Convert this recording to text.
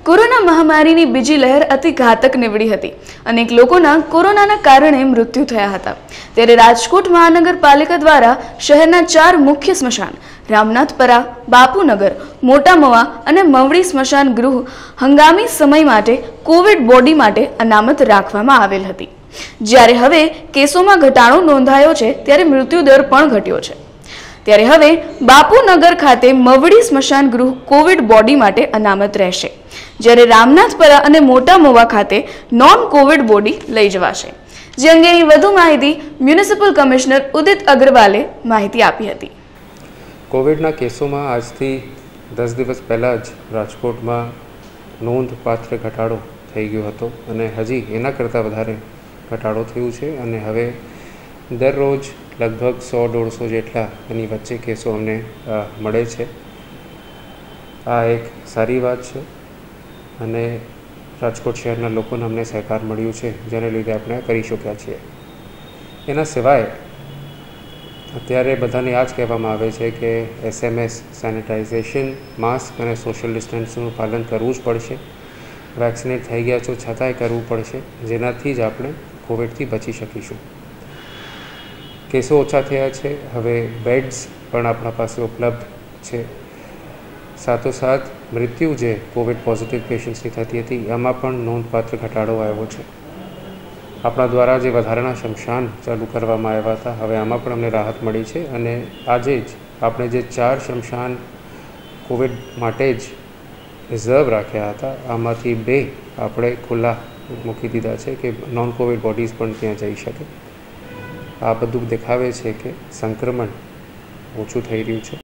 Corona મહામારીની બીજી લહેર અતિ ઘાતક નીવડી હતી। અનેક લોકોના કોરોનાના કારણે મૃત્યુ થયા હતા। ત્યારે રાજકોટ મહાનગરપાલિકા દ્વારા શહેરના 4 મુખ્ય સ્મશાન રામનાથપરા, બાપુનગર, મોટા મવા અને મવડી સ્મશાન ગૃહ હંગામી સમય માટે કોવિડ બોડી માટે અનામત રાખવામાં આવેલ હતી। જ્યારે હવે કેસોમાં ઘટાડો નોંધાયો છે ત્યારે મૃત્યુદર પણ ઘટ્યો છે। ત્યારે હવે બાપુનગર ખાતે મવડી સ્મશાન ગૃહ કોવિડ બોડી માટે અનામત રહેશે, જ્યારે રામનાથપરા અને મોટા મવા ખાતે નોન કોવિડ બોડી લઈ જવાશે। જે અંગેની વધુ માહિતી મ્યુનિસિપલ કમિશનર ઉદિત અગ્રવાલે માહિતી આપી હતી। કોવિડના કેસોમાં આજથી 10 દિવસ પહેલાં જ રાજકોટમાં નોંધપાત્ર ઘટાડો થઈ ગયો હતો અને હજી એના કરતાં વધારે ઘટાડો થયું છે અને હવે દરરોજ લગભગ 100-150 જેટલા એની વચ્ચે કેસો અમને મળે છે। આ એક સારી વાત છે અને રાજકોટ શહેરના લોકોને અમને સહકાર મળ્યું છે, જેને લીધે આપણે કરી શક્યા છીએ। એના સિવાય અત્યારે બધાને આ જ કહેવામાં આવે છે કે SMS, સેનિટાઇઝેશન, માસ્ક અને સોશિયલ ડિસ્ટન્સનું પાલન કરવું જ પડશે। વેક્સિનેટ થઈ ગયા છો છતાંય કરવું પડશે, જેનાથી જ આપણે કોવિડથી બચી શકીશું। કેસો ઓછા થયા છે, હવે બેડ્સ પણ આપણા પાસે ઉપલબ્ધ છે। સાથોસાથ મૃત્યુ જે કોવિડ પોઝિટિવ પેશન્ટ્સની થતી હતી એમાં પણ નોંધપાત્ર ઘટાડો આવ્યો છે। આપણા દ્વારા જે વધારાના શમશાન ચાલુ કરવામાં આવ્યા હતા, હવે આમાં પણ અમને રાહત મળી છે અને આજે જ આપણે જે 4 શમશાન કોવિડ માટે જ રિઝર્વ રાખ્યા હતા, આમાંથી 2 આપણે ખુલ્લા મૂકી દીધા છે કે નોન કોવિડ બોડીઝ પણ ત્યાં જઈ શકે। આ બધું દેખાવે છે કે સંક્રમણ ઓછું થઈ રહ્યું છે।